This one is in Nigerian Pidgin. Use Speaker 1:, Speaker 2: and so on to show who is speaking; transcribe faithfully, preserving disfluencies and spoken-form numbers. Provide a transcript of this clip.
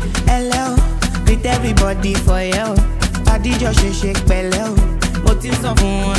Speaker 1: Hello, greet everybody for you. Body just shake shake pẹ̀lẹ́ o. Mo ti sọ fún wọn